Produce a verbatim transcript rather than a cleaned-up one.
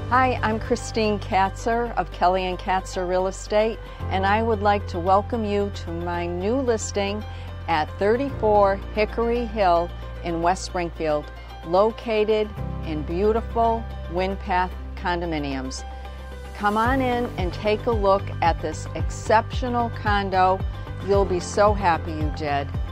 Hi, I'm Christine Katzer of Kelly and Katzer Real Estate, and I would like to welcome you to my new listing at thirty-four Hickory Hill in West Springfield, located in beautiful WindPath condominiums. Come on in and take a look at this exceptional condo. You'll be so happy you did.